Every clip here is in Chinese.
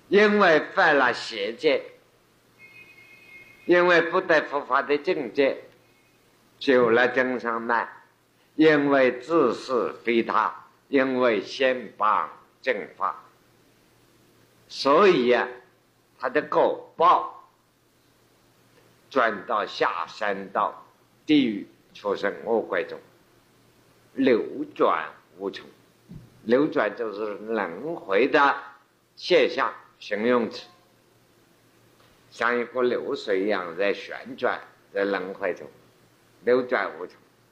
因为犯了邪戒，因为不得佛法的境界，修了增上慢，因为自是非他，因为先帮正法，所以啊，他的果报转到下三道地狱畜生恶鬼中，流转无穷。流转就是轮回的现象，形容词，像一个流水一样在旋转，在轮回中流转无穷。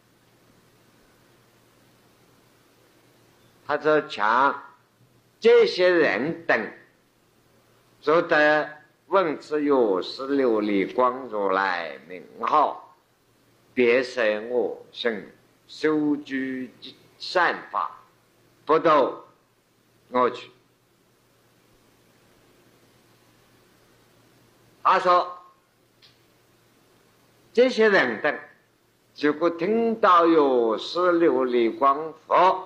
他说讲这些人等所得问此有时琉璃光如来名号，别生我生，修居善法，不堕恶趣。他说这些人等如果听到有时琉璃光佛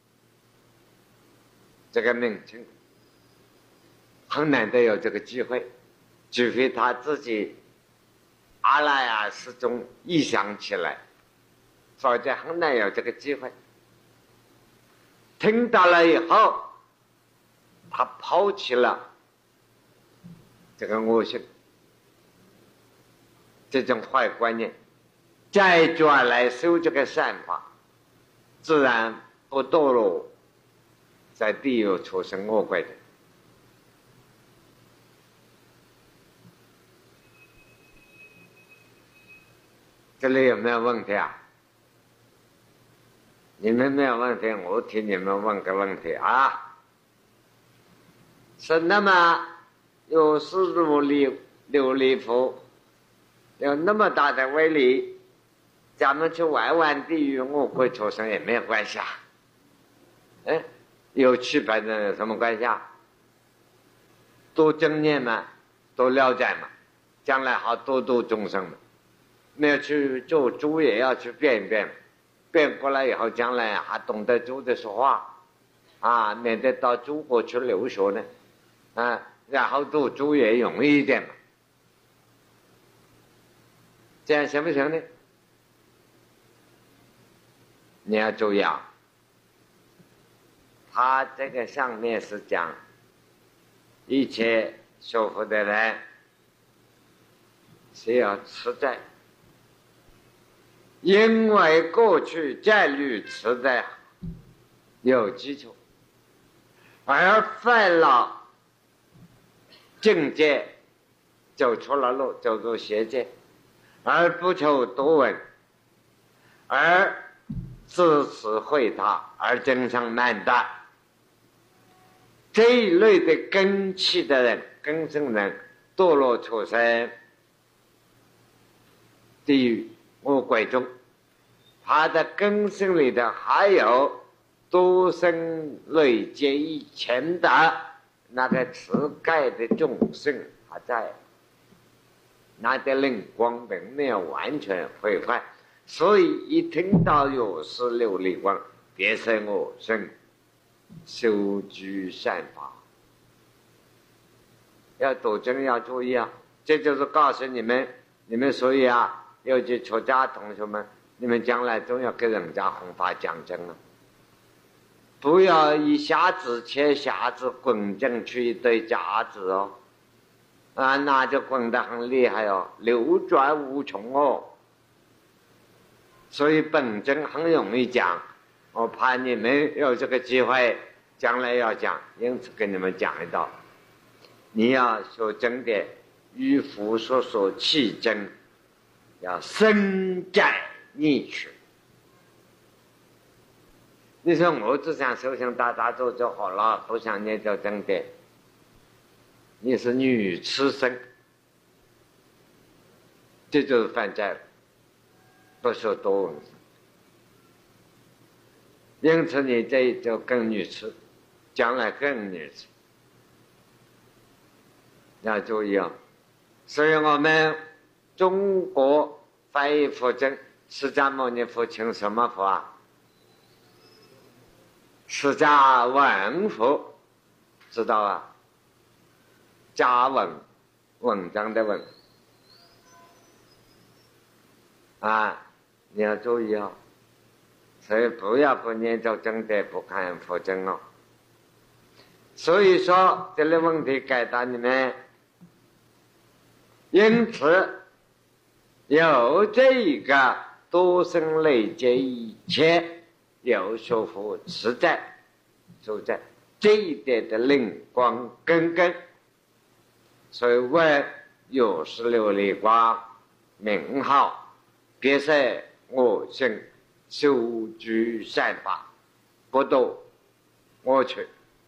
这个名称，很难得有这个机会，除非他自己阿赖耶识中臆想起来，否则很难有这个机会。听到了以后，他抛弃了这个恶性，这种坏观念，再转来修这个善法，自然不堕落在地狱畜生恶鬼的。这里有没有问题啊？你们没有问题，我替你们问个问题啊。是那么有时如琉璃佛有那么大的威力，咱们去玩地狱恶鬼畜生也没有关系啊。有区别的有什么关系啊？多正念嘛，多了解嘛，将来好多度众生嘛。没有去做猪也要去变一变，变过来以后，将来还懂得猪的说话啊，免得到猪国去留学呢啊，然后做猪也容易一点嘛。这样行不行呢？你要注意啊，他这个上面是讲一切修福的人是要持斋，因为过去戒律持斋有基础，而犯了正戒，走出了路，走入邪戒，而不求多闻，而自持会他，而增上慢的这一类的根器的人，根生人堕落畜生地狱恶鬼中，他的根生里的还有多生累劫以前的那个持戒的众生还在，那的灵光并没有完全毁坏，所以一听到有时琉璃光，别生我生，修居善法，要多真要注意啊！这就是告诉你们所以啊，尤其出家同学们，你们将来总要给人家弘法讲真啊，不要一下子切匣子滚进去一堆夹子哦，啊，那就滚得很厉害哦，流转无穷哦。所以本真很容易讲，我怕你们有这个机会将来要讲，因此跟你们讲一道，你要说真的与佛所契真，要深湛逆取。你说我只想修行打打坐就好了，不想念就真的，你是女痴生，这就是犯戒了，不说多闻。因此你这就更女痴，将来更女痴，要注意哦。所以我们中国翻译佛经，释迦牟尼佛请什么佛啊？释迦文佛，知道啊？ 家文，文章的文啊，你要注意哦。所以不要不念咒真的，不看佛经哦。所以说这类问题解答你们，因此有这一个多生累劫以前有学佛实在所在这一点的灵光根根，所以为有16里光名号，别塞我性修居善法，不堕我取。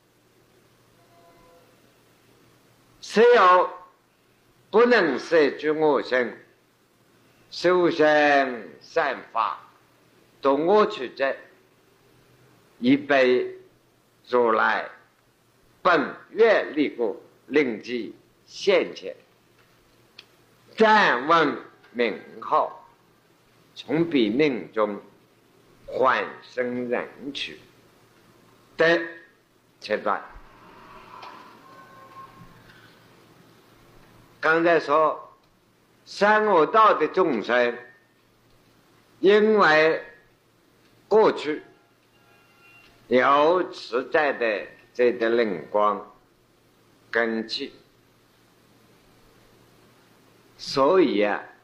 谁有不能摄居我性，修行善法，堕我取者，已被如来本愿力故，令其现前。暂问名号，从彼命中还生人取的切断。刚才说三恶道的众生，因为过去有实在的这个灵光根气，所以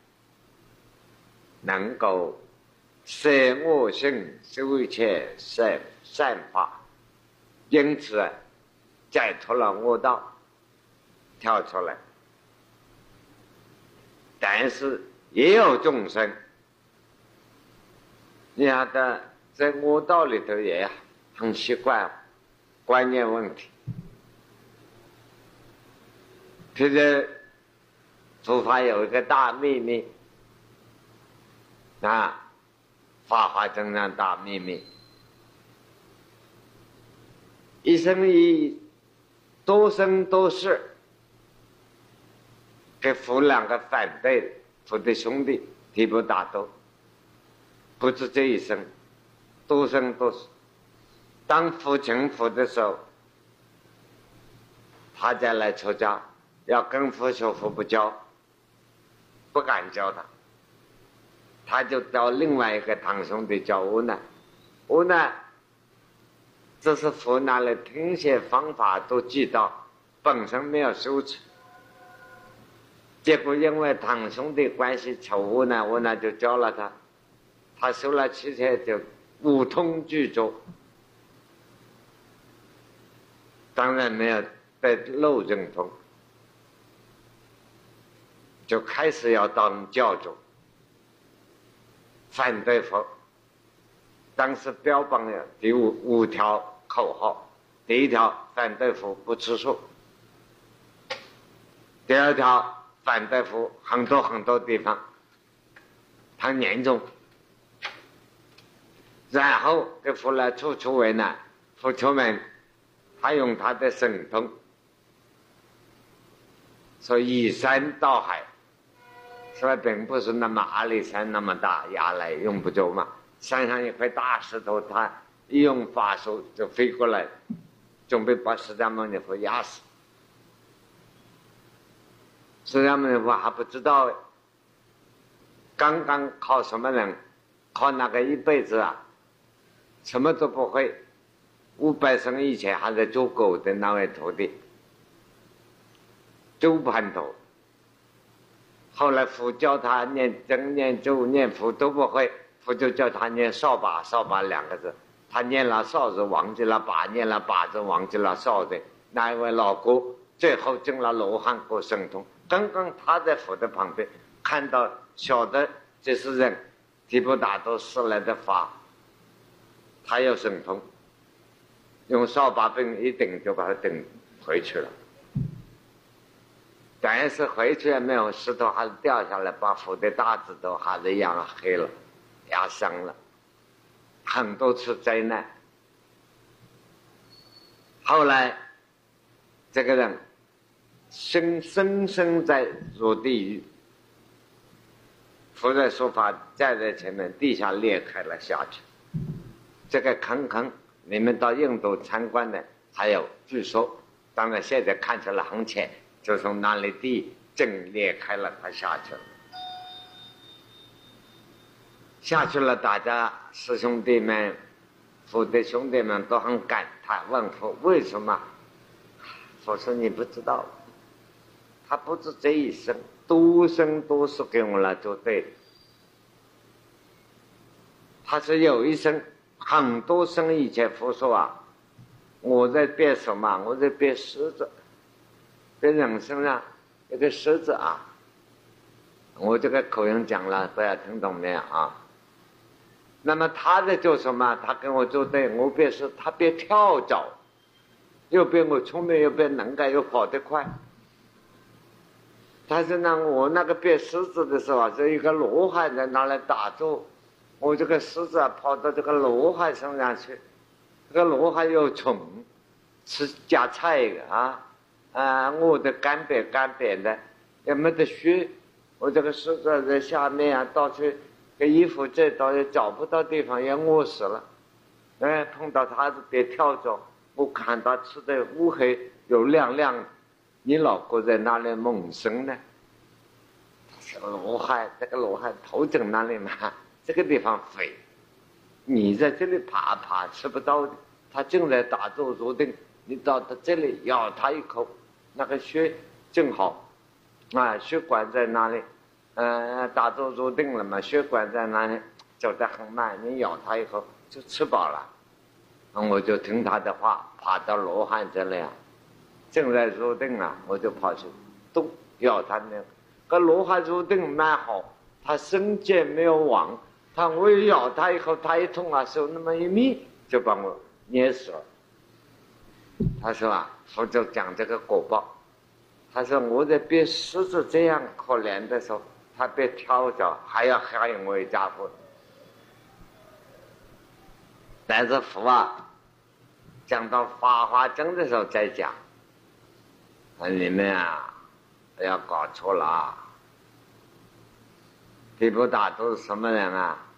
能够摄我性修一切善法，因此解脱了恶道，跳出来。但是也有众生，你看的在恶道里头也很习惯观念问题。譬如佛法有一个大秘密啊，法华经上大秘密，一生一多生多世给佛两个反对佛的兄弟提婆达多，不止这一生，多生多世。当佛成佛的时候，他再来出家，要跟佛学佛不教，不敢教他，他就教另外一个堂兄弟叫无难。无难这是佛拿来听些方法都记到，本身没有修持，结果因为堂兄弟关系求无难，无难就教了他，他修了7天就五通具足，当然没有被漏正通，就开始要当教主，反对佛。当时标榜了第五条口号，第一条反对佛不吃素，第二条反对佛很多地方很严重，然后给佛来处处为难。佛出门他用他的神通说移山倒海，所以并不是那么阿里山那么大，压来用不着嘛。山上一块大石头，他一用法术就飞过来，准备把释迦牟尼佛压死。释迦牟尼佛还不知道，刚刚考什么人，考那个一辈子什么都不会，500生以前还在做狗的那位徒弟周盘头，后来佛教他念真念咒念佛都不会，佛就叫他念扫把，扫把2个字，他念了扫字忘记了把，念了把字忘记了扫的那一位老姑，最后进了罗汉果神通。刚刚他在佛的旁边看到，晓得这是人提婆达多施来的法，他有神通，用扫把柄一顶就把他顶回去了。但是回去也没有，石头还是掉下来，把佛的大指头还是压黑了，压伤了，很多次灾难。后来这个人生在入地狱，佛的说法站在前面，地下裂开了下去。这个坑你们到印度参观的还有，据说当然现在看起来很浅， 就从那里地震裂开了，他下去了。下去了，大家师兄弟们、佛的兄弟们都很感叹，问佛为什么？佛说你不知道，他不止这一生，多生多世跟我来作对的。他是有一生，很多生以前，佛说啊，我在变什么？我在变狮子，变人身上一个狮子啊。我这个口音讲了，大家听懂没有啊？那么他在做什么？他跟我作对，我变是他变跳蚤，又变我聪明，又变能干，又跑得快。但是呢，我那个变狮子的时候啊，是一个罗汉在那里打坐，我这个狮子啊跑到这个罗汉身上去，这个罗汉有虫，吃夹菜的我的干瘪的，也没得血，我这个狮子在下面啊，到处个衣服这到也找不到地方，也饿死了。碰到他是别跳蚤，我看他吃的乌黑有亮亮的，你老公在那里猛生呢？这个罗汉头枕那里嘛，这个地方肥，你在这里爬吃不到的。他正在打坐入定，你到他这里咬他一口，那个血正好血管在那里，打坐入定了嘛，血管在那里走得很慢，你咬他一口就吃饱了。我就听他的话，爬到罗汉这里正在入定我就跑去咚咬他那个罗汉入定蛮好，他身见没有亡，我一咬他以后，他一痛手那么一眯就把我捏死了。他说佛就讲这个果报，他说我在变狮子这样可怜的时候，他被跳蚤还要害我一家伙。但是佛讲到法华经的时候再讲，你们不要搞错了地布达都是什么人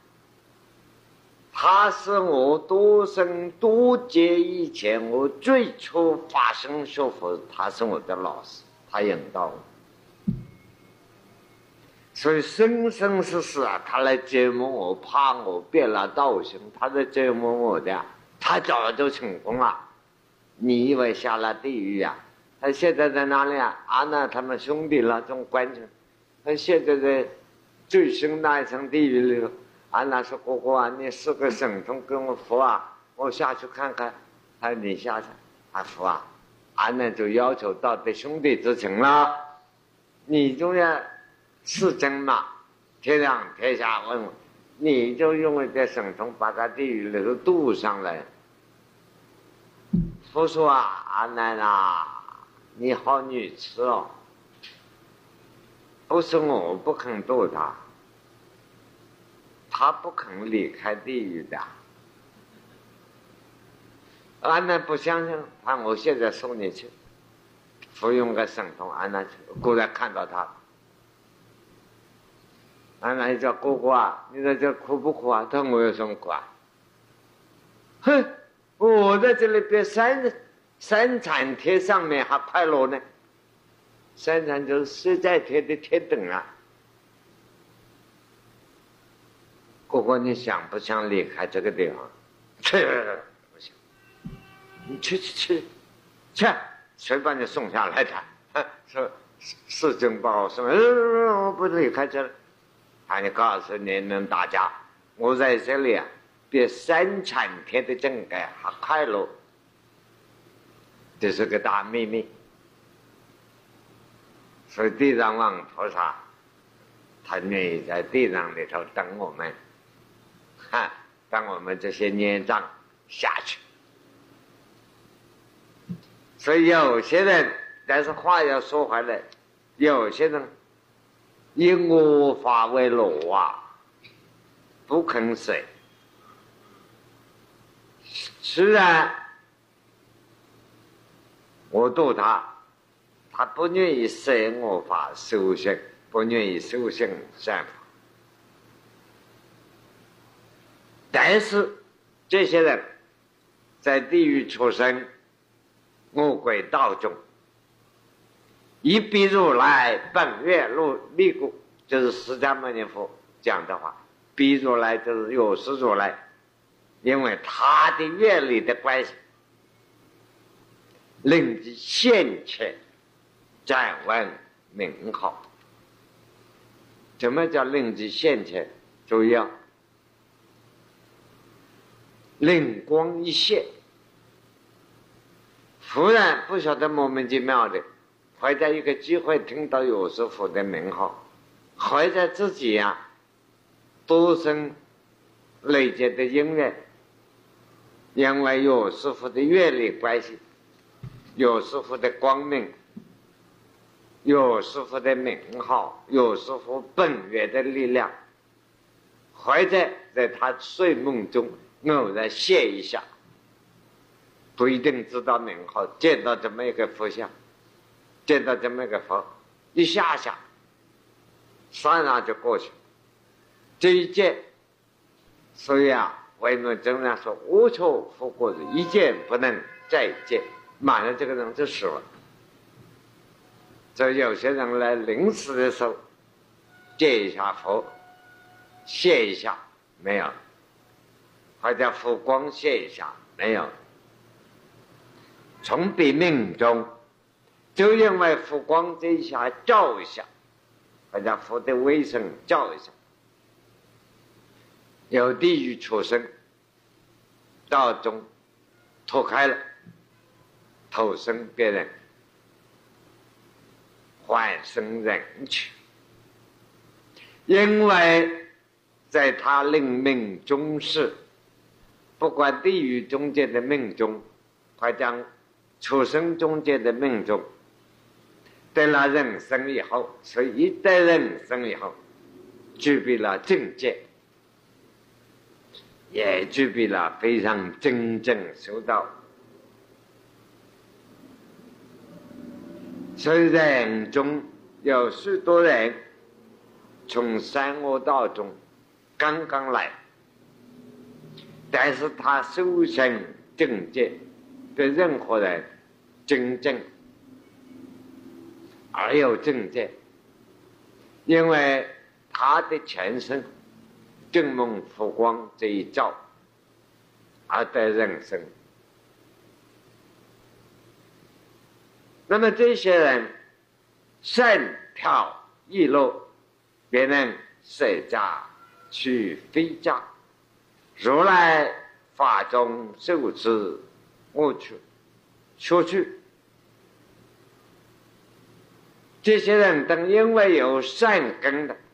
他是我多生多劫以前我最初发生学佛，他是我的老师，他引导我，所以生生世世他来折磨我，怕我变了道行，他在折磨我的，他早就成功了。你以为下了地狱他现在在哪里阿难他们兄弟那种关系，他现在在最深那一层地狱里头。阿难说哥哥你是个神通跟我佛我下去看看。他说你下去佛阿难就要求到对兄弟之情了，你就要是真嘛，天上天下问我，你就用一个神通把他地狱里头渡上来。佛说阿难你好女痴不是我不肯渡他不肯离开地狱的。阿难不相信，我现在送你去，佛用个神通，阿难去，果然看到他。阿难叫哥哥你在这苦不苦他说我有什么苦哼，我在这里比三产天上面还快乐呢。三产就是实在天的天等哥哥你想不想离开这个地方？不想。你去，谁把你送下来的？说世尊把我送我不离开这里。你告诉你们大家，我在这里比三产天的正改还快乐，这是个大秘密。所以地藏王菩萨他愿意在地藏里头等我们，等我们这些孽障下去。所以有些人，但是话要说回来，有些人以我法为乐不肯舍。虽然我度他不愿意舍我法修行，不愿意修行善法，但是这些人在地狱出生，恶鬼道中， 一比如来本愿如立故，就是释迦牟尼佛讲的话。比如来就是有识如来，因为他的阅历的关系，令其现前暂闻名号。什么叫令其现前？注意啊，灵光一现，忽然不晓得莫名其妙的，会在一个机会听到有师傅的名号，会在自己多生累积的因缘，因为有师傅的阅历关系，有师傅的光明，有师傅的名号，有师傅本源的力量，会在他睡梦中偶然现一下，不一定知道名号，见到这么一个佛像，见到这么一个佛，一下下刹那就过去。这一见，所以慧能经常说无求复过日，一见不能再见，马上这个人就死了。所以有些人来临死的时候见一下佛，现一下没有，或者佛光现一下没有，从彼命中就因为佛光这一下照一下，或者佛的微声照一下，有地狱出生，道中脱开了，投生别人，换生人去。因为在他令命中时，不管地狱中间的命中，或者出生中间的命中，得了人生以后，所以一得人生以后，具备了境界，也具备了非常真正修道。所以人中有许多人从三恶道中刚刚来，但是他修行境界比任何人真正而有境界，因为他的前身正蒙佛光这一照而得人生。那么这些人善调易漏，别人舍家去非家，如来法中受持我去说去。这些人等因为有善根的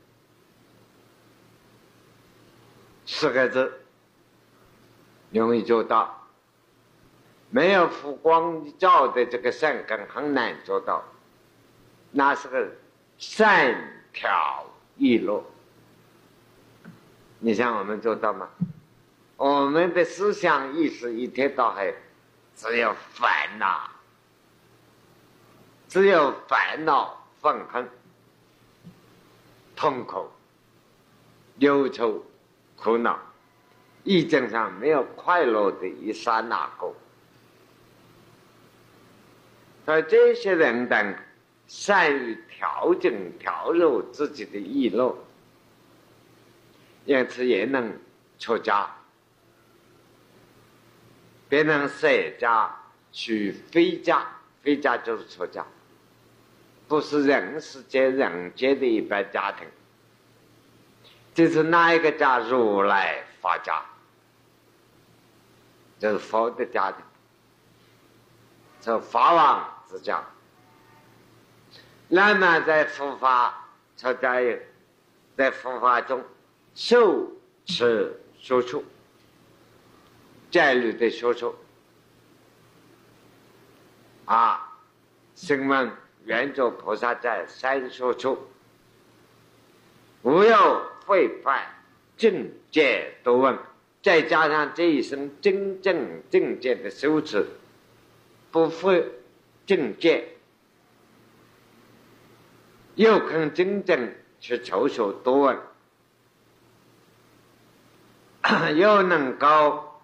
4个字容易做到，没有佛光照的这个善根很难做到，那是个善调易漏。你想我们做到吗？我们的思想意识一天到黑只有烦恼，只有烦恼愤恨痛苦忧愁苦恼，意境上没有快乐的一刹那过。所以这些人等善于调整调柔自己的意漏，因此也能出家，别能舍家去非家，非家就是出家，不是人世间人间的一般家庭。这是哪一个家？如来法家，就是佛的家庭，是法王之家。那么在佛法出家人，在佛法中受持说出戒律的说出声闻圆觉菩萨在3说出，无有废犯正戒多闻，再加上这一生真正正戒的修持，不废正戒，又肯真正去求学多闻，又能够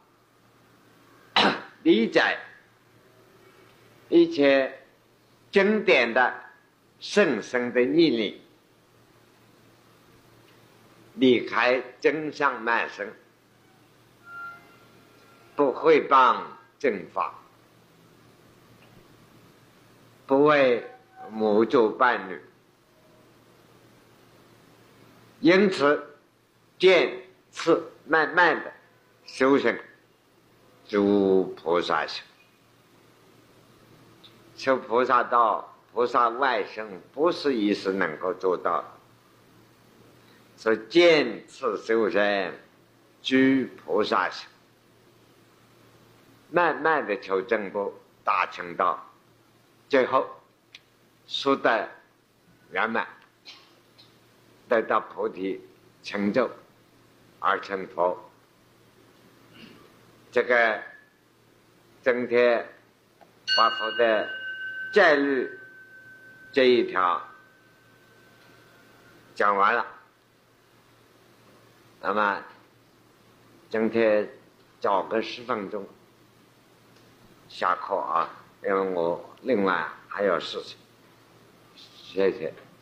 理解一切经典的深深的毅力，离开真相慢生，不毁谤正法，不为母族伴侣，因此渐次慢慢的修行诸菩萨行。修菩萨道、菩萨外生，不是一时能够做到的，是渐次修行居菩萨行，慢慢的求正果大成道，最后速得圆满，得到菩提成就而成佛。这个增添华佛的戒律这一条讲完了，那么增添找个10分钟下课啊，因为我另外还有事情。谢谢。